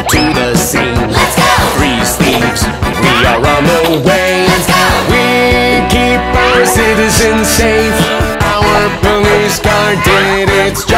to the scene. Let's go! Freeze thieves, we are on the way. Let's go! We keep our citizens safe. Our police car did its